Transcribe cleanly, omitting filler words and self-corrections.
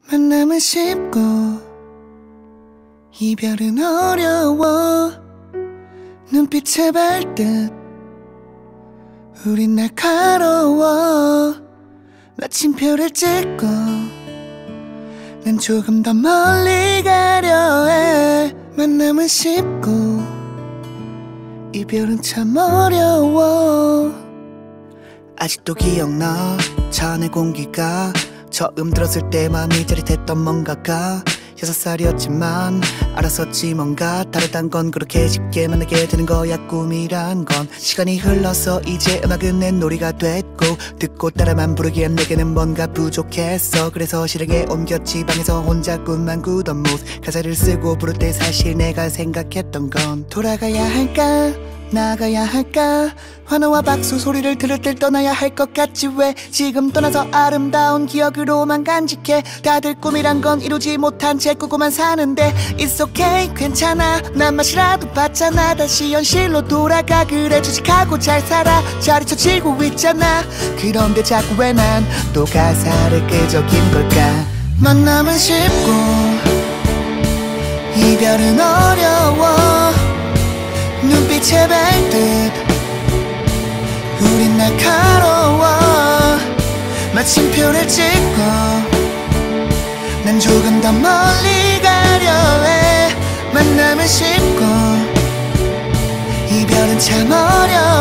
만남은 쉽고 이별은 어려워. 눈빛에 발듯 우린 날카로워. 마침표를 찍고 난 조금 더 멀리 가려 해. 만남은 쉽고 이별은 참 어려워. 아직도 기억나 차 안의 공기가 처음 들었을 때 마음이 짜릿했던 뭔가가 6살이었지만 알았었지 뭔가 다르단 건 그렇게 쉽게 만나게 되는 거야. 꿈이란 건 시간이 흘러서 이제 음악은 내 놀이가 됐고 듣고 따라만 부르기엔 내게는 뭔가 부족했어. 그래서 실행에 옮겼지. 방에서 혼자 꿈만 꾸던 모습 가사를 쓰고 부를 때 사실 내가 생각했던 건 돌아가야 할까 나가야 할까. 환호와 박수 소리를 들을 때 떠나야 할 것 같지. 왜 지금 떠나서 아름다운 기억으로만 간직해. 다들 꿈이란 건 이루지 못한 채 꾸고만 사는데 It's okay 괜찮아 난 맛이라도 봤잖아. 다시 현실로 돌아가. 그래 주식하고 잘 살아. 자리 쳐치고 있잖아. 그런데 자꾸 왜 난 또 가사를 끄적인 걸까. 만남은 쉽고 이별은 어려워. 눈빛에 뱉듯 우린 날카로워. 마침표를 찍고 난 조금 더 멀리 가려 해. 만남은 쉽고 이별은 참 어려워.